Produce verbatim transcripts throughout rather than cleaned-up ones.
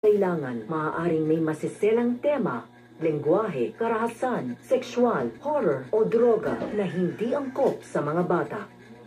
Kailangan maaaring may masiselang tema, lengguwahe, karahasan, sexual, horror o droga na hindi angkop sa mga bata.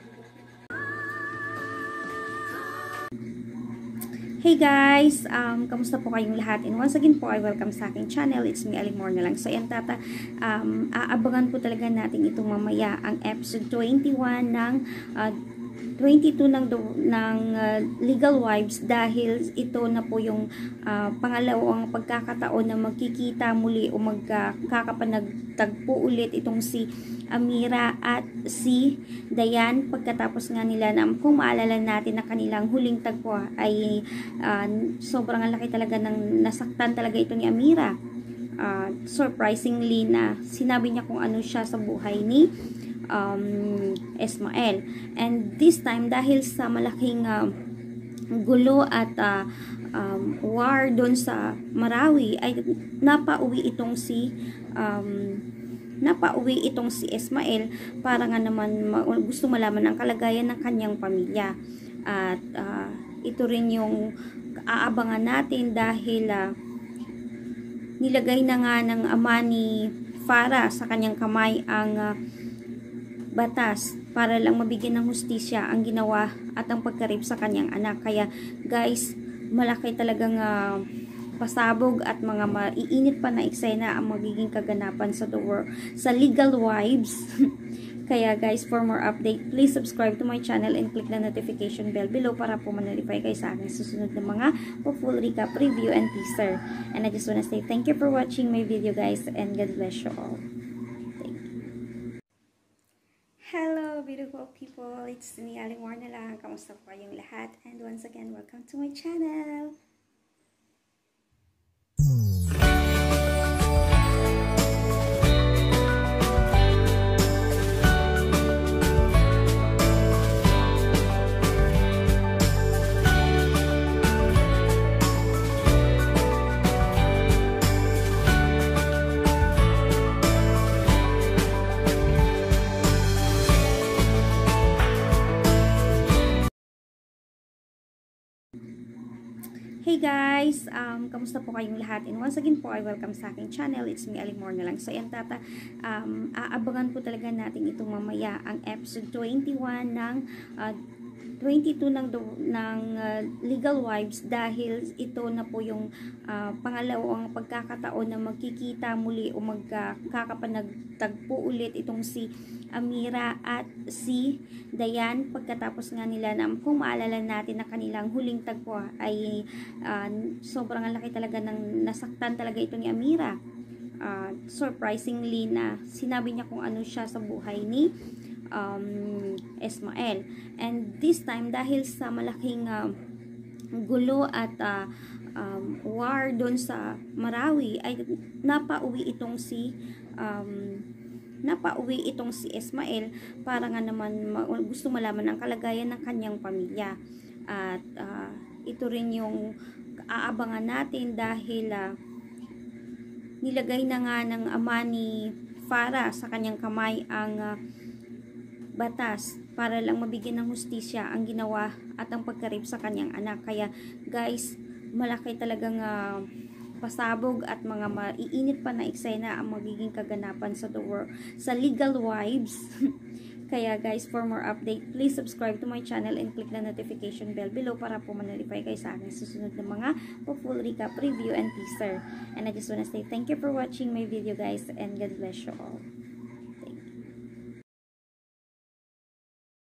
Hey guys! Um, kamusta po kayong lahat? And once again po, I welcome sa aking channel. It's me, Aling More na lang. So, yan tata, um, aabangan po talaga natin itong mamaya, ang episode twenty-one ng uh, twenty-two ng, ng uh, Legal Wives, dahil ito na po yung uh, pangalawang pagkakataon na magkikita muli o magkakapanagtagpo ulit itong si Amira at si Dayan, pagkatapos nga nila na, kung maalala natin, na kanilang huling tagpo ay uh, sobrang laki talaga ng nasaktan talaga ito ni Amira. Uh, surprisingly na sinabi niya kung ano siya sa buhay ni um, Ismael. And this time, dahil sa malaking uh, gulo at uh, um, war doon sa Marawi, ay napauwi itong si um, napauwi itong si Ismael para nga naman gusto malaman ang kalagayan ng kanyang pamilya. At uh, ito rin yung aabangan natin dahil uh, nilagay na nga ng ama ni Farah sa kanyang kamay ang uh, batas para lang mabigyan ng hustisya ang ginawa at ang pagkarip sa kanyang anak. Kaya guys, malaki talagang uh, pasabog at mga maiinit pa na eksena ang magiging kaganapan sa the world, sa Legal Wives. Kaya guys, for more update, please subscribe to my channel and click the notification bell below para po ma-notify kayo sa aking susunod na mga full recap, review, and teaser. And I just wanna say thank you for watching my video guys, and God bless you all. Thank you. Hello beautiful people, it's me, Aling More na lang. Kamusta po kayong lahat? And once again, welcome to my channel. Hey guys! Um, kamusta po kayong lahat? And once again po, I welcome sa aking channel. It's me, Aling More na lang. So, yan tata, um, aabangan po talaga natin itong mamaya, ang episode twenty-one ng uh, twenty-two ng, ng uh, Legal Wives, dahil ito na po yung uh, pangalawang pagkakataon na magkikita muli o magkakapanagtagpo ulit itong si Amira at si Dayan, pagkatapos nga nila na, kung maalala natin, na kanilang huling tagpo ay uh, sobrang laki talaga ng nasaktan talaga ito ni Amira. Uh, surprisingly na sinabi niya kung ano siya sa buhay ni um, Ismael. And this time, dahil sa malaking uh, gulo at uh, um, war doon sa Marawi, ay napauwi itong si um, napauwi itong si Ismael para nga naman gusto malaman ang kalagayan ng kanyang pamilya. At uh, ito rin yung aabangan natin dahil uh, nilagay na nga ng ama ni Farah sa kanyang kamay ang uh, batas para lang mabigyan ng hustisya ang ginawa at ang pagkarip sa kanyang anak. Kaya guys, malaki talagang uh, pasabog at mga maiinit pa na eksena ang magiging kaganapan sa the world, sa Legal Wives. Kaya guys, for more update, please subscribe to my channel and click the notification bell below para po ma-notify kayo sa aking susunod na mga full recap, review, and teaser. And I just wanna say thank you for watching my video guys, and God bless you all.